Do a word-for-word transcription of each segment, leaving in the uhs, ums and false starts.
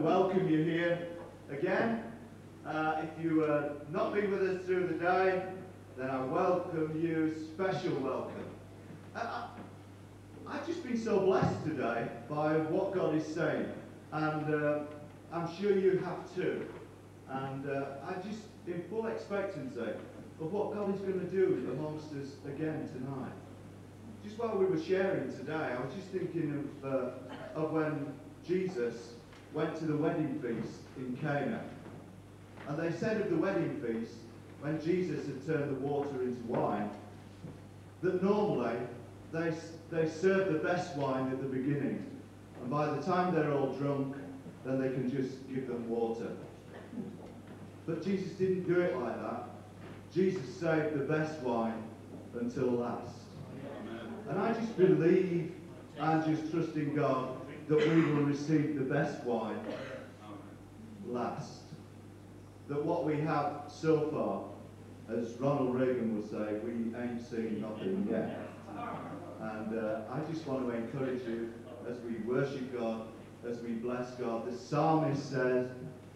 welcome you here again. Uh, if you uh, not been with us through the day, then I welcome you, special welcome. Uh, I've just been so blessed today by what God is saying, and uh, I'm sure you have too. And uh, I'm just in full expectancy of what God is going to do amongst us again tonight. Just while we were sharing today, I was just thinking of, uh, of when Jesus went to the wedding feast in Cana. And they said of the wedding feast, when Jesus had turned the water into wine, that normally they, they serve the best wine at the beginning. And by the time they're all drunk, then they can just give them water. But Jesus didn't do it like that. Jesus saved the best wine until last. And I just believe and just trust in God that we will receive the best wine last. That what we have so far, as Ronald Reagan would say, we ain't seen nothing yet. And uh, I just want to encourage you as we worship God, as we bless God. The psalmist says,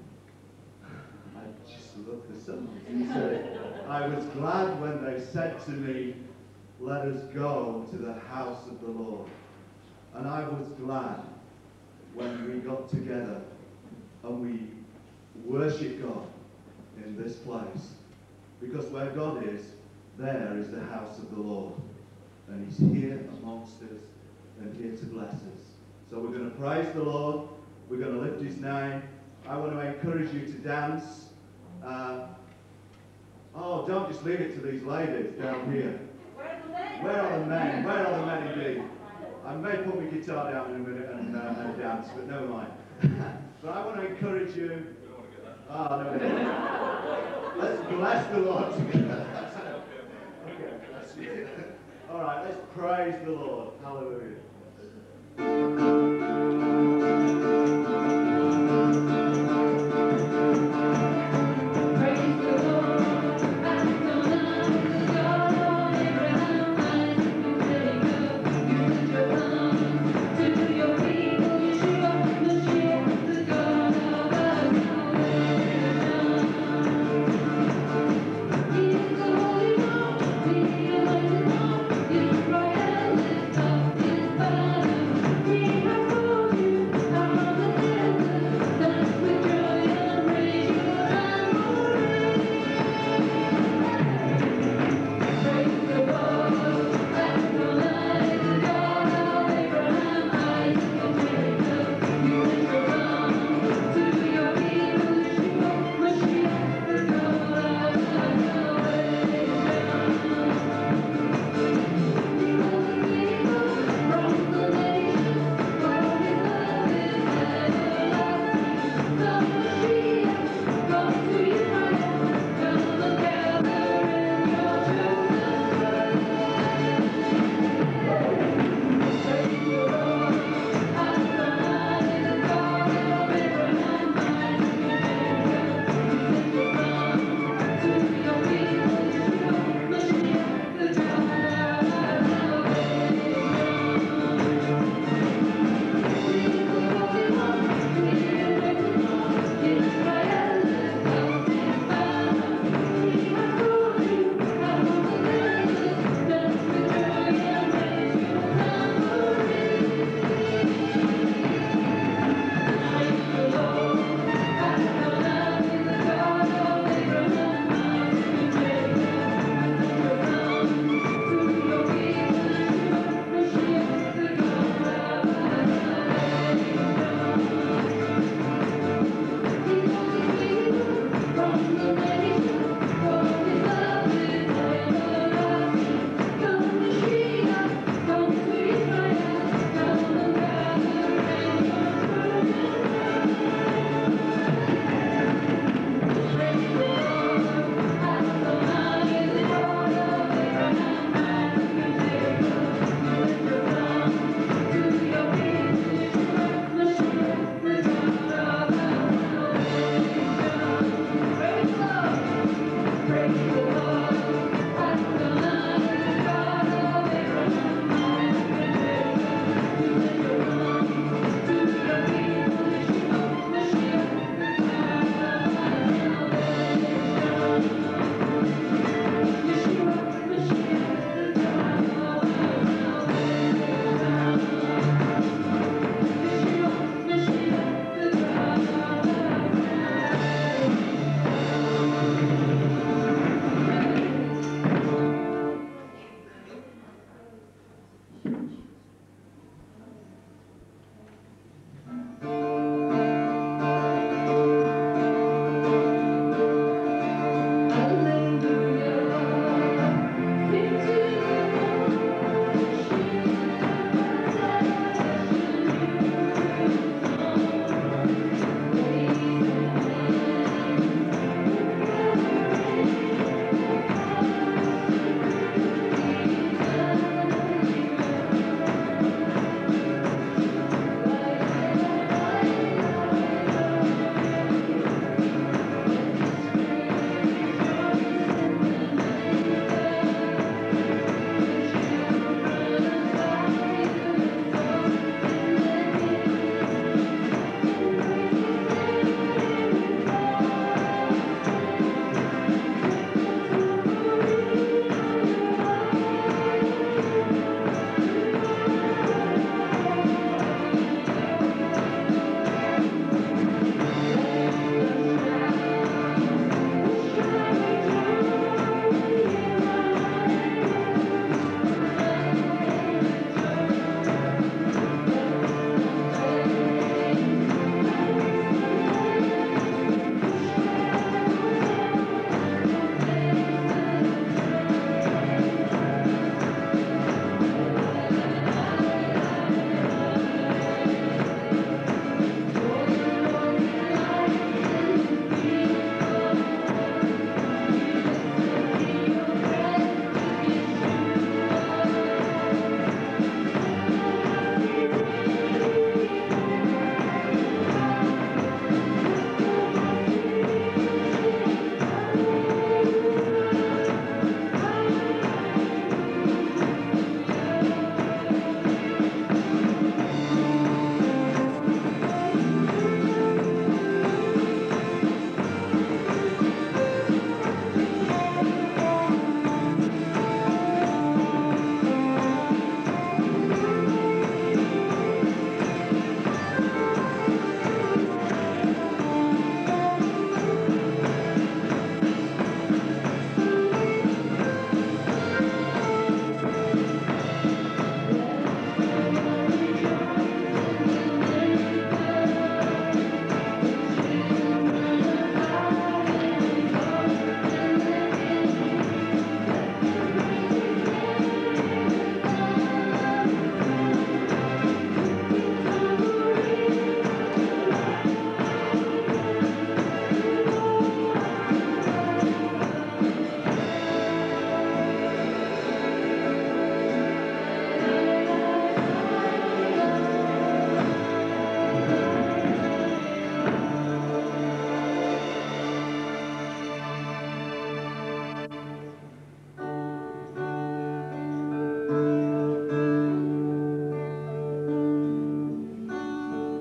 I just love the psalmist. He said, I was glad when they said to me, let us go to the house of the Lord. And I was glad when we got together and we worship God in this place. Because where God is, there is the house of the Lord. And he's here amongst us and here to bless us. So we're going to praise the Lord. We're going to lift his name. I want to encourage you to dance. Uh, oh, don't just leave it to these ladies down here. Where are the men? Where are the men indeed? I may put my guitar down in a minute and, uh, and dance, but never mind. But I want to encourage you. Ah, oh, no, no. Let's bless the Lord together. Okay, that's it. All right, let's praise the Lord. Hallelujah. We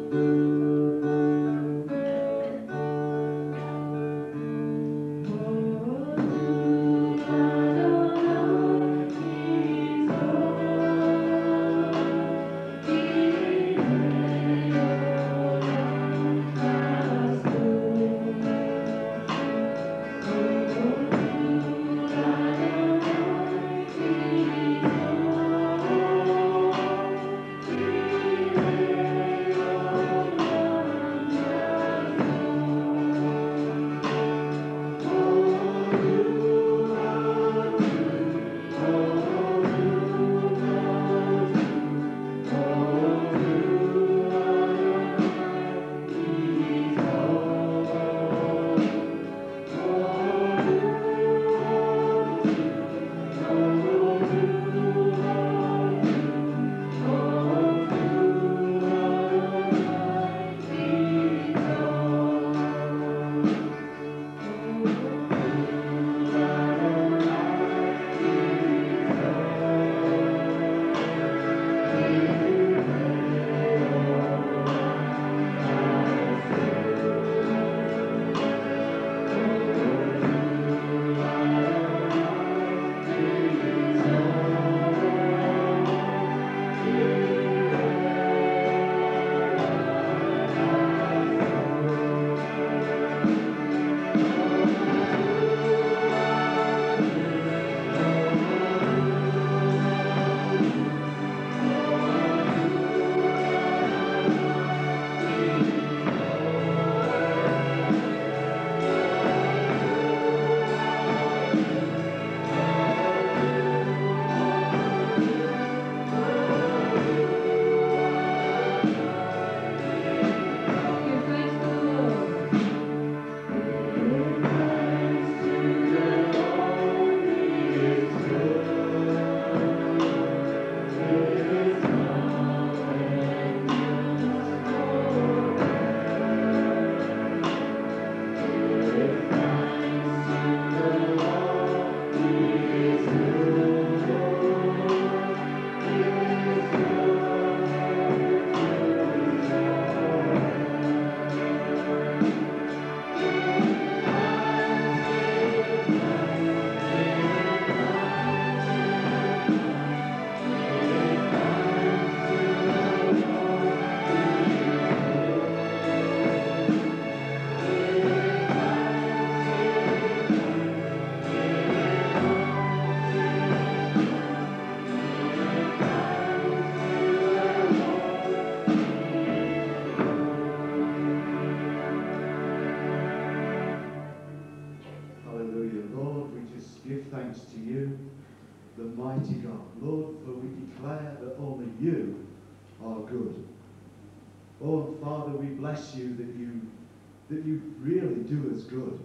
You that you that you really do us good.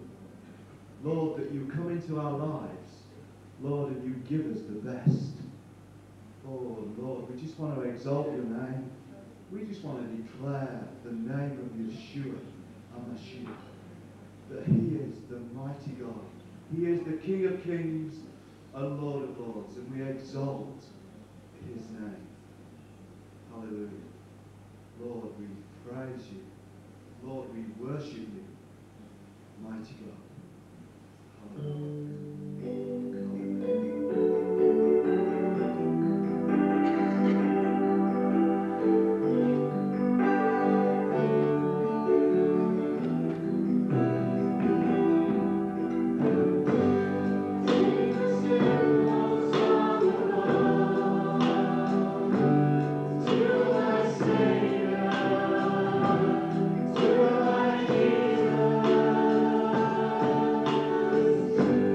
Lord, that you come into our lives, Lord, and you give us the best. Oh, Lord, we just want to exalt your name. We just want to declare the name of Yeshua, HaMashiach, that he is the mighty God. He is the King of kings and Lord of lords, and we exalt his name. Hallelujah. Lord, we praise you. Lord, we worship you, mighty God. Hallelujah. Thank you.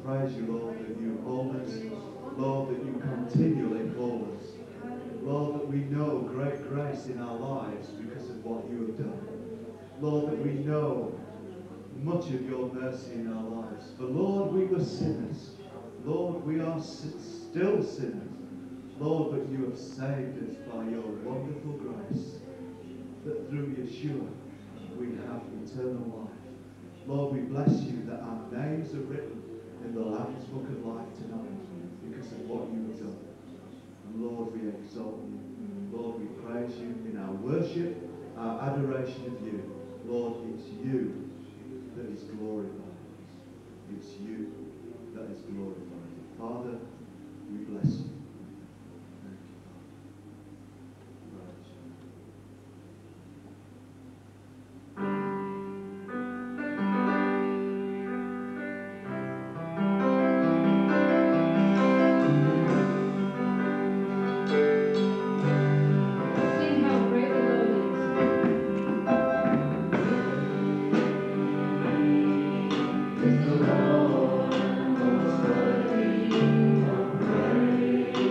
praise you, Lord, that you hold us. Lord, that you continually call us. Lord, that we know great grace in our lives because of what you have done. Lord, that we know much of your mercy in our lives. For Lord, we were sinners. Lord, we are still sinners. Lord, but you have saved us by your wonderful grace, that through Yeshua we have eternal life. Lord, we bless you that our names are written in the Lamb's Book of Life tonight because of what you have done. And Lord, we exalt you. Lord, we praise you in our worship, our adoration of you. Lord, it's you that is glorified. It's you that is glorified. Father, we bless you. Thank you, Father. Praise you. The Lord most worthy of praise.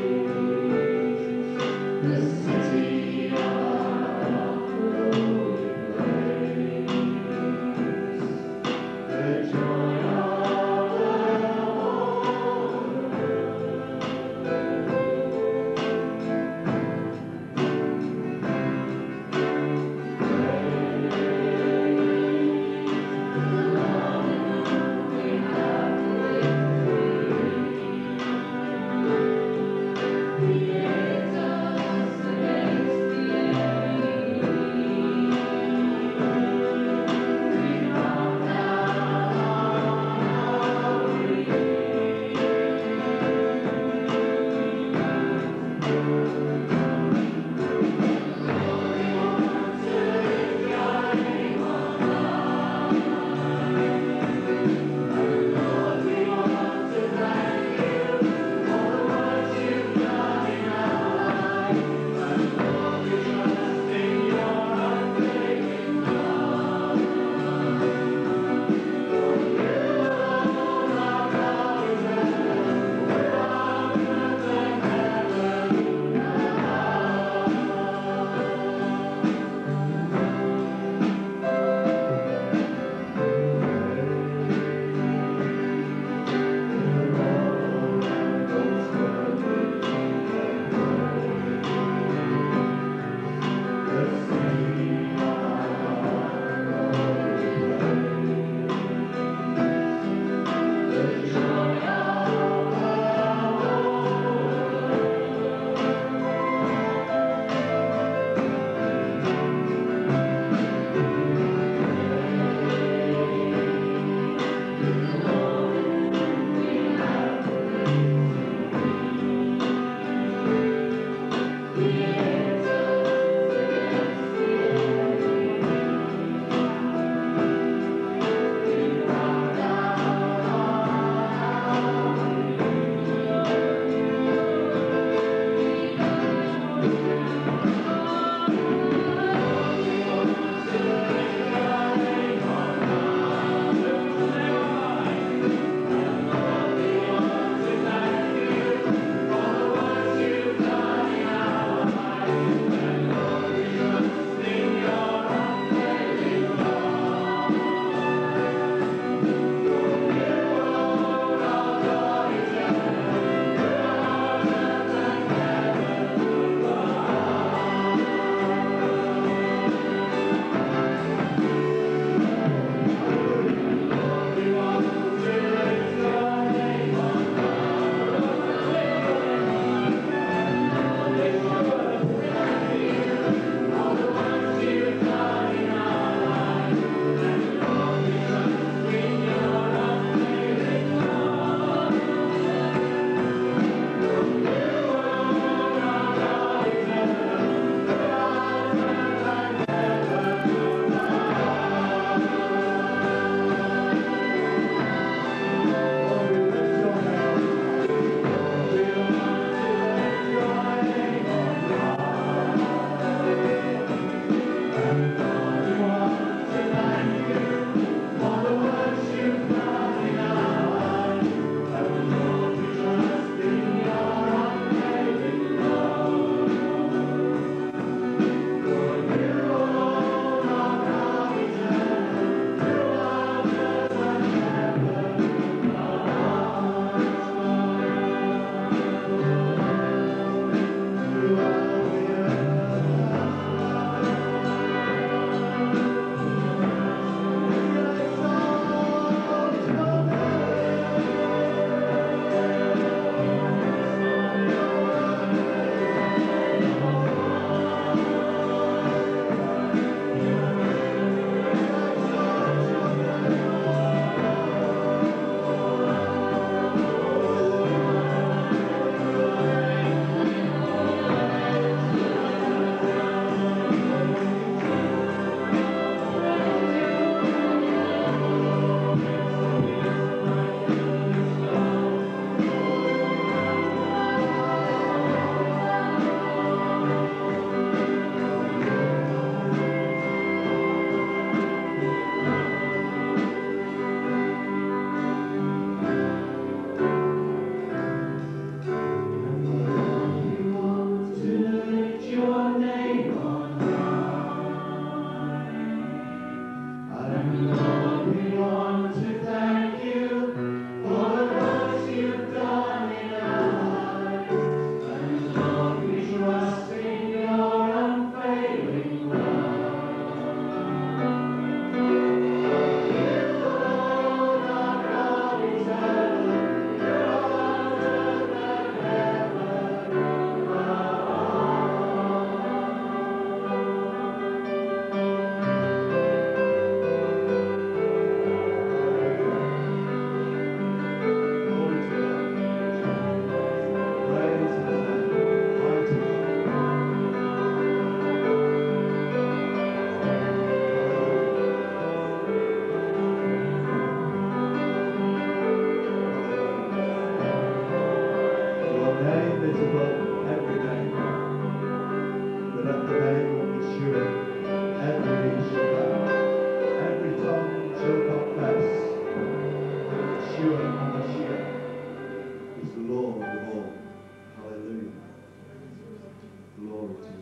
Glory to you.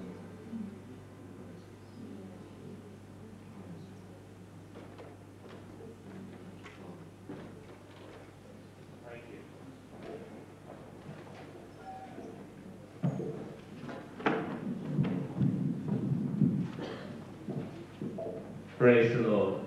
Thank you. Praise the Lord.